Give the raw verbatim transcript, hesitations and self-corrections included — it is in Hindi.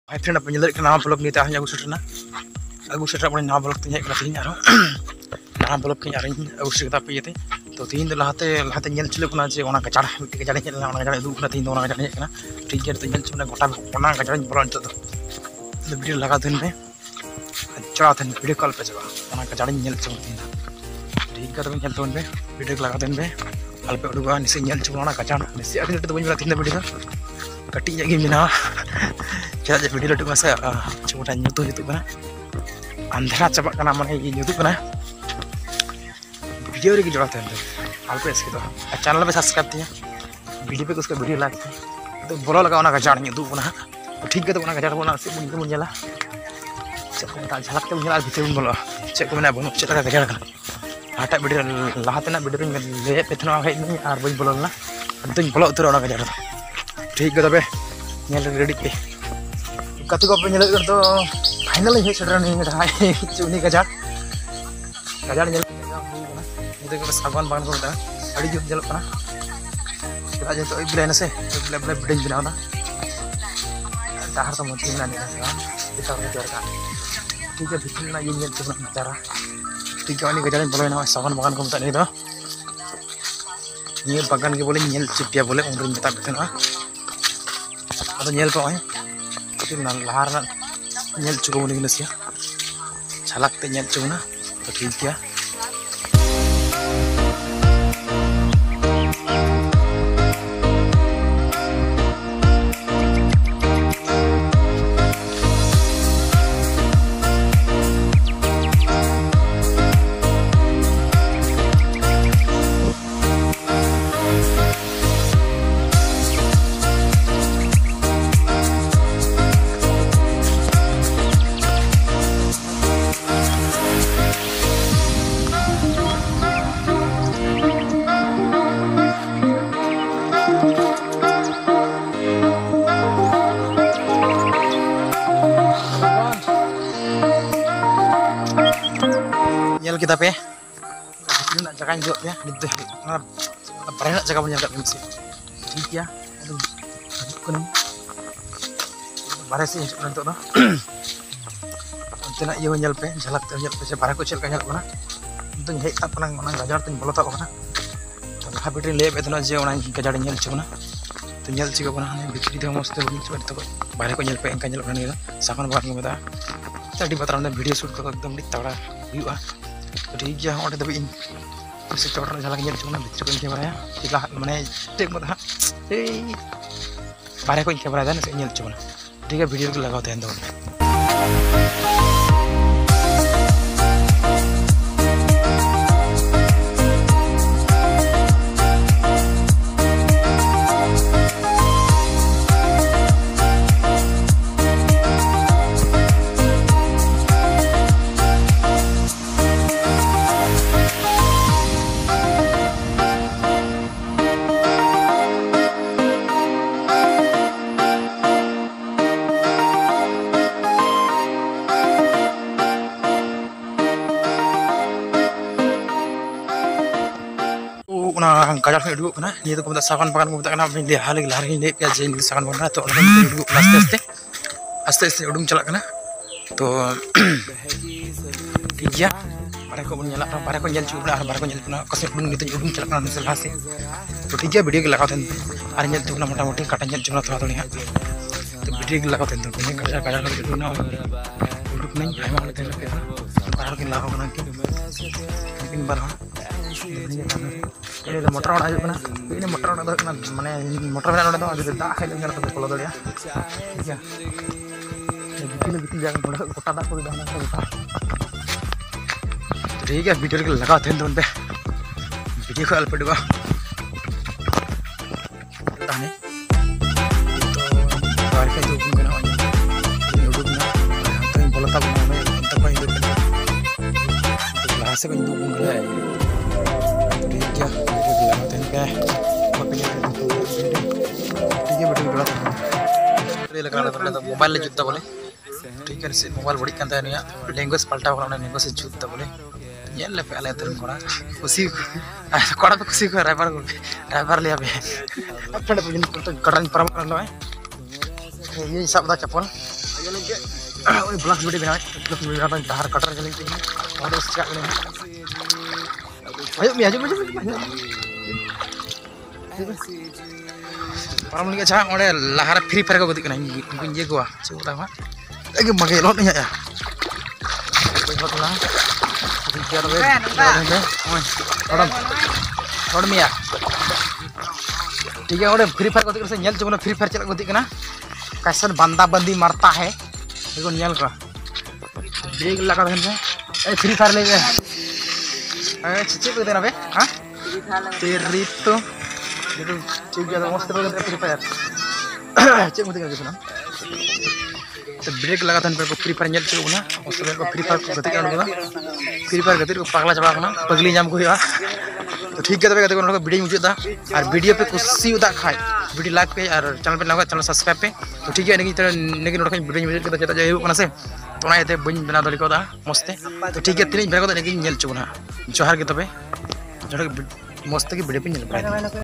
Hai friend, apa nyelek nama blog ni tah aku sudah na aku sudah punya nama blog tinya kerana tinya aro nama blog tinya aro aku sudah tapi itu तो तीन दिन लहाते लहाते nyel चले kuna je ona gajar miti gajar nyel ona gajar du kuna तीन ona gajar nyel kana ठीक है तो nyel चुना गोटा ona gajar बोलन तो तो वीडियो लगा दिन में चला दिन वीडियो कॉल पे जवा ona gajar nyel चुना तीन ठीक है तो nyel तो पे वीडियो लगा दिन में कॉल पे उड़वा निसे nyel चुना ona gajar निसे अभी तो बन तीन वीडियो कटी जगह मिना चला जे वीडियो लटू मसा छोटा nyutu itu kana अंधेरा चबा kana माने ये nyutu kana वीडियो रे की जोड़ा था हाल पे इसके तो चैनल पे सब्सक्राइब किया वीडियो पे उसका वीडियो लाइक तो बोलो लगा ना गजार नहीं दूब ना तो ठीक है तो ना गजार बोला से मुझे मुझे ला चेक को बता झलक के मुझे ला भीतर बोलो चेक को मैंने बोलो चेक लगा गजार का आटा वीडियो लाते ना वीडियो में ले पे थना है नहीं और बोल बोलो ना तो बोलो उतर ना गजार ठीक है तबे नेल रेडी पे कतु को पे नेल कर तो फाइनल है चढ़ा नहीं रहा चुनी गजार गजार नेल itu ke saguan bagan ko da adi jut jalok kana kita aja to iblen se iblen iblen bedeng bina na dahar to moti na ni na kita ujar ka ठीक है बिल्कुल ना ये ये तो नजारा ठीक है वाली गजाले बोले ना सावन बागान को बता नहीं दो ये बागान के बोले nyel चिपिया बोले उम्र बता बेते ना अब nyel तो है तो ना लहार ना nyel चुको बोले नसिया झलक ते nyel चुको ना तो ठीक है nyel kita pe ini nak jaga juga ya gitu nah pernah jaga punya kat misi ठीक ya aduh kan bare sih untuk no tina iyo nyel pe झलक te nyel pe se bare ko chel ka nyel kana itu hei tak pernah mana gajar tin bolo tak kana to ha bitri le be tona je ona gajar nyel chuna to nyel chiga kana ne bitri de mast bini chwa to bare ko nyel pe enka nyel kana ni sakan bagan ko bata tadi batram ne video shoot ko ekdom di tawra huwa ठीक है और तभी इन से चौड़ा झलक nyel चुना भीतर को इनके बराया तिला माने टेक मत हा ए बारे को इनके बराया ना nyel चुना ठीक है वीडियो को लगाओ ध्यान दो gajar ko duduk kana ni to ko sakan bagan ko kana apni le hal lahar ni le pe je ni sakan bagan to ona duduk aste aste aste aste udung chalak kana to ठीक है bare ko mun nyala bare ko nyel chubna bare ko nyel puna kase udung gitu udung chalak kana nisel hase to ठीक है वीडियो के लगाओ थे और nyel chubna मोटा मोटी काटा nyel chubna थोड़ा थोड़ी तो वीडियो के लगाओ थे तो ni gajar gajar ko chubna uduk नहीं है माने थे पे बाहर के लगाओ kana लेकिन बार ini motor orang aja kena ini motor orang ada kena mana motor orang ada ada dah kayak dengan apa kalau dia ya bikin bikin jangan boleh kota dah kau dah nak kota ठीक है वीडियो के लगा थे तो उन पे वीडियो कॉल पे डुबा ताने तो बाहर के जो कना यूट्यूब ना तो इन बोलता हूं मैं तो कोई तो क्लास से कोई दूर गया ठीक है ठीक है बेटा बड़ा ये लगा रहा था मोबाइल ले जुत्ता बोले ठीक है से मोबाइल बड़ी कांता है निया लैंग्वेज पलटा होना लैंग्वेज से जुत्ता बोले ये ले पहले तो कोड़ा खुशी कोड़ा पे खुशी को ड्राइवर को ड्राइवर ले अबे अपने पुलिस को तो गड़न परम कर लो है ये सब दा चप्पल ओए ब्लॉग वीडियो बना ब्लॉग वीडियो बना धार कटर चले थे और उस क्या करें ayo mi aja aja parang ni aja ore lahar free fire ko gati kana ni ye ko chu ta ma ege magai lot ni ya koi hot la ni kya ro be oi odam odam ya ठीक है और फ्री फायर गति से नेल चुना फ्री फायर चला गति कना कैसन बंदा बंदी मरता है देखो नेल का ब्रेक लगा देन से ए फ्री फायर ले ए चिचे पे देना बे हां तेरी तो ये तो ठीक है मस्त लग रहा फ्री फायर चेक मत कर ना तो ब्रेक लगा देन पे फ्री फायर नेल चुना उस समय को फ्री फायर को गति करना फ्री फायर गति को पागला चबा करना पगली जाम को हुआ तो ठीक है तबे कते वीडियो मुझे और वीडियो पे कुछ उदा खाए वीडियो लाइक पे और चैनल पे लगा चैनल सब्सक्राइब पे तो ठीक है नेगी नेगी नोट वीडियो मुझे कते चता जाय से तो ना एते बइन बना दली को दा मस्ते तो ठीक है तीन बेर को नेगी नेल चुना जोहार के तबे जोहार मस्त की वीडियो पे नेल